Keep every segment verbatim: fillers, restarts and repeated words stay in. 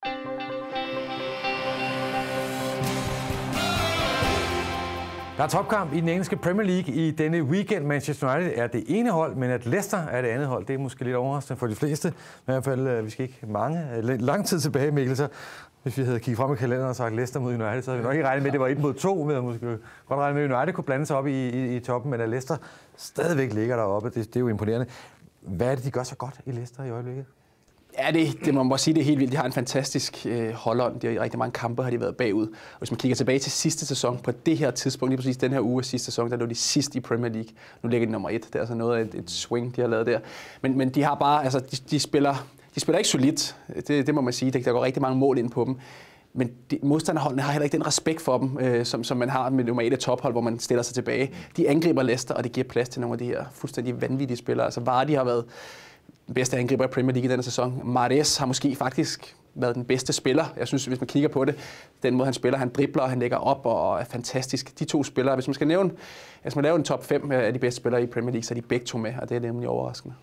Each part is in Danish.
Der er topkamp i den engelske Premier League i denne weekend. Manchester United er det ene hold, men at Leicester er det andet hold. Det er måske lidt overraskende for de fleste. I hvert fald, vi skal ikke mange, lang tid tilbage, Mikkel. Så hvis vi havde kigget frem i kalenderen og sagt Leicester mod United, så havde vi nok ikke regnet med, at det var et mod to. Vi havde måske godt regnet med, at United kunne blande sig op i, i, i toppen, men at Leicester stadigvæk ligger deroppe, det, det er jo imponerende. Hvad er det, de gør så godt i Leicester i øjeblikket? Ja, det, det man må sige, det er helt vildt. De har en fantastisk øh, holdånd. De har i rigtig mange kampe har de været bagud. Og hvis man kigger tilbage til sidste sæson, på det her tidspunkt, lige præcis den her uge af sidste sæson, der lå de sidst i Premier League. Nu ligger de nummer et. Det er altså noget af et, et swing, de har lavet der. Men, men de har bare, altså, de, de, spiller, de spiller ikke solidt. Det, det må man sige. Der, der går rigtig mange mål ind på dem. Men de, modstanderholdene har heller ikke den respekt for dem, øh, som, som man har med nummer et af tophold, hvor man stiller sig tilbage. De angriber Leicester, og det giver plads til nogle af de her fuldstændig vanvittige spillere. Altså Vardy har været bedste angriber i Premier League i denne sæson. Mahrez har måske faktisk været den bedste spiller. Jeg synes, hvis man kigger på det, den måde han spiller, han dribler, han lægger op og er fantastisk. De to spillere, hvis man skal nævne, hvis man laver en top fem af de bedste spillere i Premier League, så er de begge to med, og det er nemlig overraskende.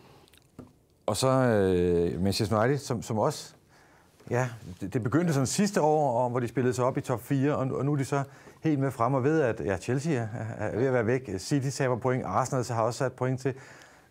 Og så øh, Manchester United, som, som også, ja, det, det begyndte sådan sidste år, hvor de spillede sig op i top fire, og, og nu er de så helt med frem og ved, at ja, Chelsea er, er ved at være væk. City taber point, Arsenal har også sat point til.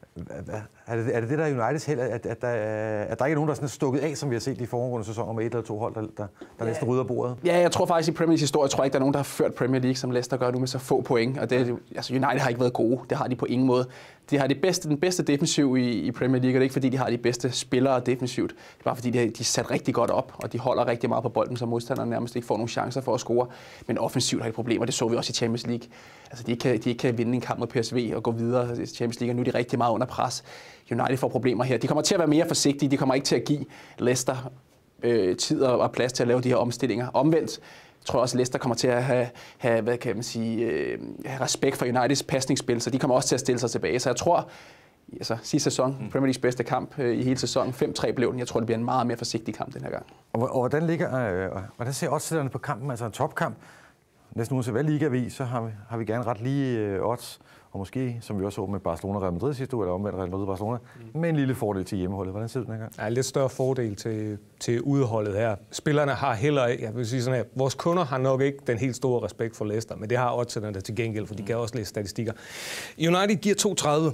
Er det, er det det, der er Uniteds held, at, at, der, at der ikke er nogen, der er sådan stukket af, som vi har set i foregående sæsoner med et eller to hold, der, der, der næsten rydder bordet? Ja, jeg tror faktisk i Premier Leagues historie, jeg tror ikke, der er nogen, der har ført Premier League, som Leicester gør nu med så få point. Og det, altså United har ikke været gode. Det har de på ingen måde. De har det bedste, den bedste defensiv i, i Premier League, og det er ikke fordi, de har de bedste spillere defensivt. Det er bare fordi, de, de er sat rigtig godt op, og de holder rigtig meget på bolden, så modstanderne nærmest ikke får nogen chancer for at score. Men offensivt har de problemer, det så vi også i Champions League. Altså, de kan, de kan vinde en kamp mod P S V og gå videre i Champions League, og nu er de rigtig meget under pres. United får problemer her. De kommer til at være mere forsigtige. De kommer ikke til at give Leicester øh, tid og plads til at lave de her omstillinger. Omvendt tror jeg også, at Leicester kommer til at have, have, hvad kan man sige, øh, have respekt for Uniteds pasningsspil, så de kommer også til at stille sig tilbage. Så jeg tror, altså sidste sæson, mm. Premier Leagues bedste kamp øh, i hele sæsonen, fem tre blev den. Jeg tror, det bliver en meget mere forsigtig kamp den her gang. Og, og hvordan ligger, øh, hvordan ser oddsætterne på kampen, altså en topkamp? Næsten uanset hvad ligavis, så har vi, har vi gerne ret lige øh, odds. Og måske, som vi også så med Barcelona og Real Madrid sidste uge, eller omvendt Real Madrid og Barcelona, mm. med en lille fordel til hjemmeholdet. Hvordan ser det den her gang? Ja, en lidt større fordel til, til udholdet her. Spillerne har heller ikke, jeg vil sige sådan her, vores kunder har nok ikke den helt store respekt for Leicester, men det har oddsætterne til gengæld, for de kan også læse statistikker. United giver to tredive.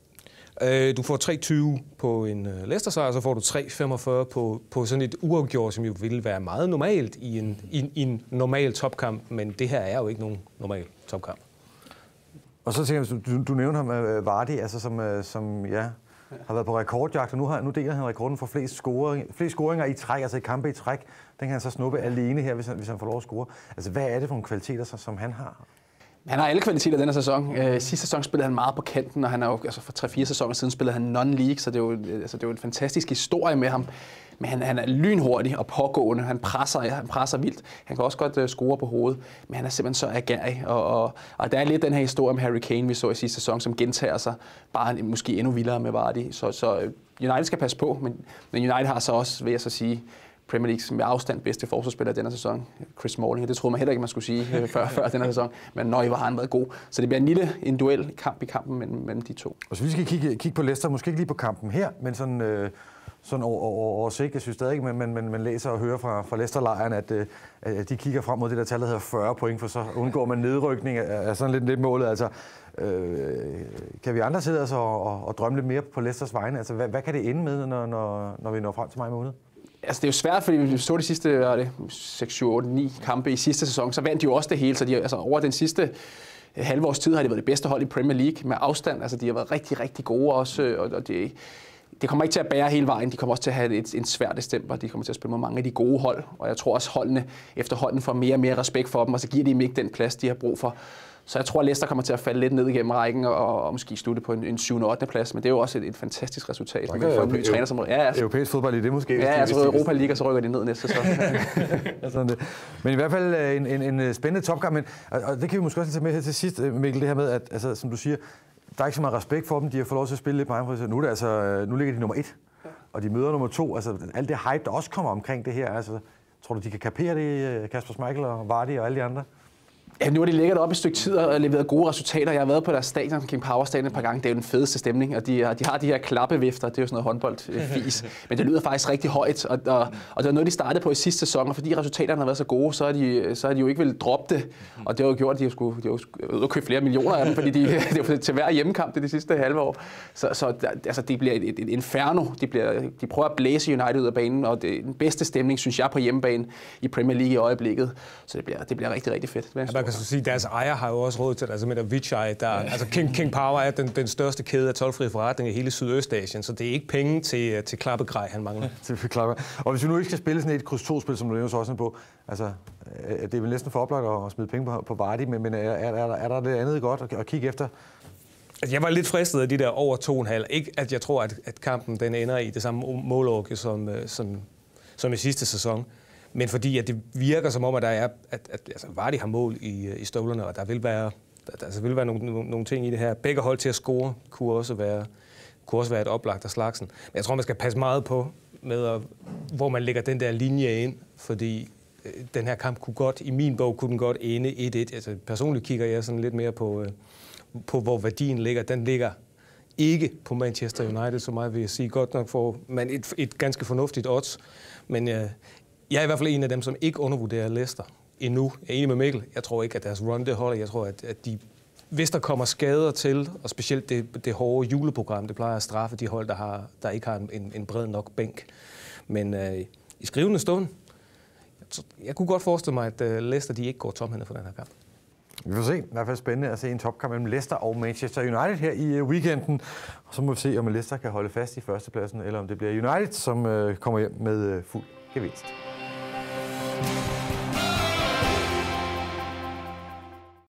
Du får tre tyve på en Leicester-sejr, så får du tre femogfyrre på, på sådan et uafgjort, som jo ville være meget normalt i en, i, i en normal topkamp, men det her er jo ikke nogen normal topkamp. Og så tænker jeg, du, du nævner ham, uh, Vardy, altså, som, uh, som ja, har været på rekordjagt, og nu, har, nu deler han rekorden for flest, scoring, flest scoringer i træk, altså i kampe i træk. Den kan han så snuppe alene her, hvis han, hvis han får lov at score. Altså, hvad er det for nogle kvaliteter, som han har? Han har alle kvaliteter denne sæson. Øh, sidste sæson spillede han meget på kanten, og han er jo, altså for tre fire sæsoner siden spillede han non-league, så det er jo, altså det er jo en fantastisk historie med ham. Men han, han er lynhurtig og pågående. Han presser, han presser vildt. Han kan også godt uh, score på hovedet, men han er simpelthen så agerig. Og, og, og der er lidt den her historie med Harry Kane, vi så i sidste sæson, som gentager sig. Bare måske endnu vildere med Vardy. Så, så United skal passe på, men, men United har så også, vil jeg så sige, Premier Leagues med afstand bedste forsvarsspiller denne sæson, Chris Smalling, og det troede man heller ikke, man skulle sige før, før denne sæson, men nøj, hvor har han været god. Så det bliver en lille en duel kamp i kampen mellem, mellem de to. Og så vi skal kigge, kigge på Leicester, måske ikke lige på kampen her, men sådan, øh, sådan over, over, over sigt. Jeg synes stadig, man, man, man, man læser og hører fra, fra Leicester-lejren, at, øh, at de kigger frem mod det der tal, der hedder fyrre point, for så undgår man nedrykning af sådan lidt, lidt målet. Altså, øh, kan vi andre sidde altså og, og, og drømme lidt mere på Leicesters vegne? Altså, hvad, hvad kan det ende med, når, når, når vi når frem til maj måned? Altså, det er jo svært, fordi vi så de sidste seks, syv, otte, ni kampe i sidste sæson, så vandt de jo også det hele. Så de, altså, over den sidste halve års tid har de været det bedste hold i Premier League med afstand. Altså, de har været rigtig, rigtig gode også, og, og det, det kommer ikke til at bære hele vejen. De kommer også til at have et, en svær december. De kommer til at spille med mange af de gode hold, og jeg tror også, holdene efterhånden får mere og mere respekt for dem, og så giver de dem ikke den plads, de har brug for. Så jeg tror, at Leicester kommer til at falde lidt ned igennem rækken og, og måske slutte på en, en syvende og ottende plads, men det er jo også et, et fantastisk resultat. Man kan få en ny træner som ja, altså, europæisk fodbold i det måske. Ja, jeg tror Europa League, og så rykker de ned næste sæson. Sådan det. Men i hvert fald en, en, en spændende topkamp, men og det kan vi måske også tage med her til sidst, Mikkel, det her med, at altså, som du siger, der er ikke så meget respekt for dem, de har fået lov til at spille lidt på egen. Nu er det altså, nu ligger de nummer et, og de møder nummer to. Altså alt det hype, der også kommer omkring det her, altså, tror du, de kan kapere det, Kasper Schmeichel og Vardy og alle de andre? Ja, nu har de ligget op et stykke tid og leveret gode resultater. Jeg har været på deres stadion, King Power Stadion, et par gange. Det er jo den fedeste stemning, og de, de har de her klappevifter. Det er jo sådan noget håndboldfis. Men det lyder faktisk rigtig højt, og, og, og det var noget, de startede på i sidste sæson. Og fordi resultaterne har været så gode, så har de, så har de jo ikke ville droppe det. Og det har jo gjort, at de skulle, de har købt flere millioner af dem, fordi de, det er til hver hjemmekamp det de sidste halve år. Så, så altså, det bliver et, et inferno. De, bliver, de prøver at blæse United ud af banen, og det er den bedste stemning, synes jeg, på hjemmebane i Premier League i øjeblikket. Så det bliver, det bliver rigtig, rigtig fedt. Ja, man kan så sige, at deres ejer har jo også råd til det, altså med der Vichai, der, ja. altså King, King Power er den, den største kæde af toldfri forretninger i hele Sydøstasien, så det er ikke penge til, til klappegrej, han mangler. til klappe. Og hvis vi nu ikke skal spille sådan et kryds to-spil, som du nævner så også på, altså, det er vel næsten for oplagt at smide penge på, på Vardy, men, men er, er, er, der, er der det andet godt at, at kigge efter? Altså, jeg var lidt fristet af de der over to komma fem. Ikke at jeg tror, at, at kampen den ender i det samme målorke som, som, som i sidste sæson. Men fordi at det virker som om, at der er, at, at altså, Vardy har mål i, i støvlerne, og der vil være, der, altså, vil være nogle, nogle, nogle ting i det her. Begge hold til at score kunne også være, kunne også være et oplagt af slagsen. Men jeg tror, man skal passe meget på, med at, hvor man lægger den der linje ind, fordi øh, den her kamp kunne godt, i min bog, kunne den godt ende et et. Altså, personligt kigger jeg sådan lidt mere på, øh, på, hvor værdien ligger. Den ligger ikke på Manchester United, så meget vil jeg sige. Godt nok får man et, et ganske fornuftigt odds, men øh, jeg er i hvert fald en af dem, som ikke undervurderer Leicester endnu. Jeg er enig med Mikkel. Jeg tror ikke, at deres run det holder. Jeg tror, at, at de, hvis der kommer skader til, og specielt det, det hårde juleprogram, det plejer at straffe de hold, der, har, der ikke har en, en bred nok bænk. Men øh, i skrivende stund, jeg, jeg kunne godt forestille mig, at øh, Leicester de ikke går tomhændet for den her kamp. Vi får se. I hvert fald spændende at se en topkamp mellem Leicester og Manchester United her i weekenden. Og så må vi se, om Leicester kan holde fast i førstepladsen, eller om det bliver United, som øh, kommer hjem med øh, fuld gevinst.